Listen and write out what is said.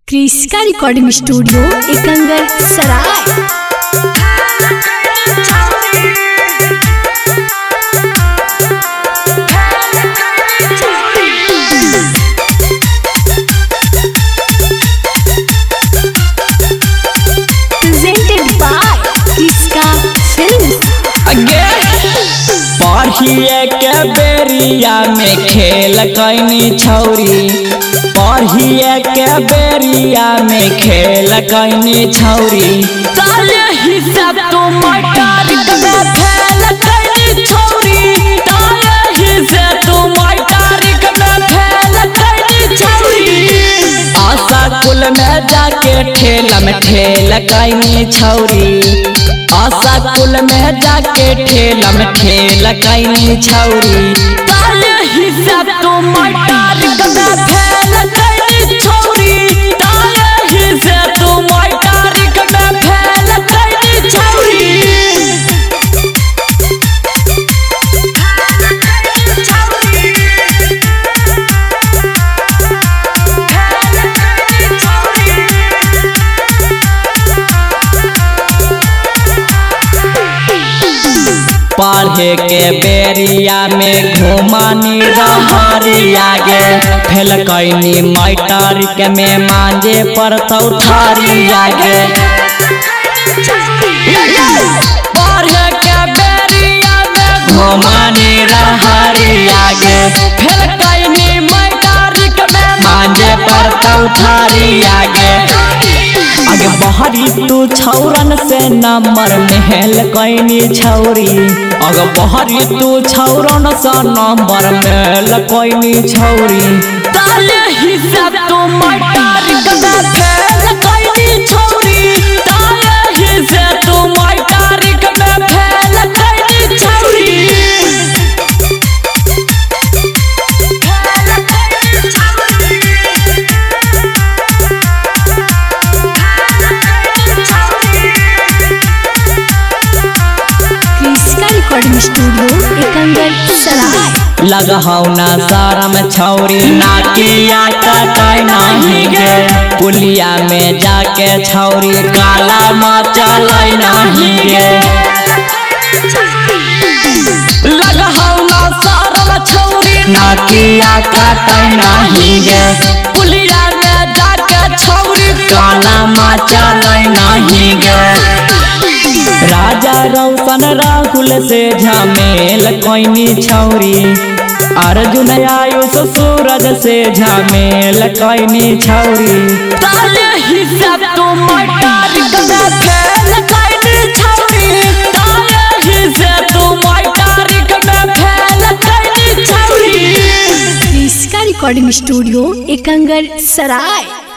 क्रिस्का recording studio Ekangar Sarai. Presented by Kriska films. पढ़िए के बेरिया में खेल कैनी छौरी, पढ़िए के बेरिया में खेल कैनी छौरी। ताले हिसाब तो मैट्रिक में फेल कैनी छौरी, ताले हिसाब तो मैट्रिक में फेल कैनी छौरी। आशा कुल में जाके ठेला में ठेल कैनी छौरी, आशा कुल में जाके ठेला में ठेल कैनी छौरी। ताले हिसाब तो मैट्रिक में फेल कैनी छौरी, ताले हिसाब तो मैट्रिक में फेल कैनी छौरी। पढ़े के बेरिया में घुमानी रहरी आगे, फेल कैनी मैट्रिक में मांझे पर चौथारी आगे। पढ़े के बेरिया में घुमानी रहरी आगे, फेल कैनी मैट्रिक में मांझे पर चौथारी आगे। आगे बहरी तू छौरन से नंबर महल कैनी छौरी, आगे बहरी तू छौरन से नंबर महल कैनी छौरी। ताले हिसाब तो मैट्रिक में फेल कैनी छौरी, ताले हिसाब तो मैट्रिक में फेल कैनी छौरी। रिकॉर्डिंग स्टूडियो एकंगर सराय। लगहौ ना शरम छौरी, नाकिया कटाई नहीं गे, पुलिया में जाके छौरी काला मचलै नहीं गे। लगहौ ना शरम छौरी, नाकिया कटाई नहीं गे, पुलिया में जाके छौरी काला मचलै नहीं गे। राजा रौशन राहुल से झमेल कैनी छौरी, अर्जुन आयुष सूरज से झमेल कैनी छौरी। ताले हिसाब तो मैट्रिक में फेल कैनी छौरी, ताले हिसाब तो मैट्रिक में फेल कैनी छौरी। क्रिस्का रिकॉर्डिंग स्टूडियो एकंगर सराय।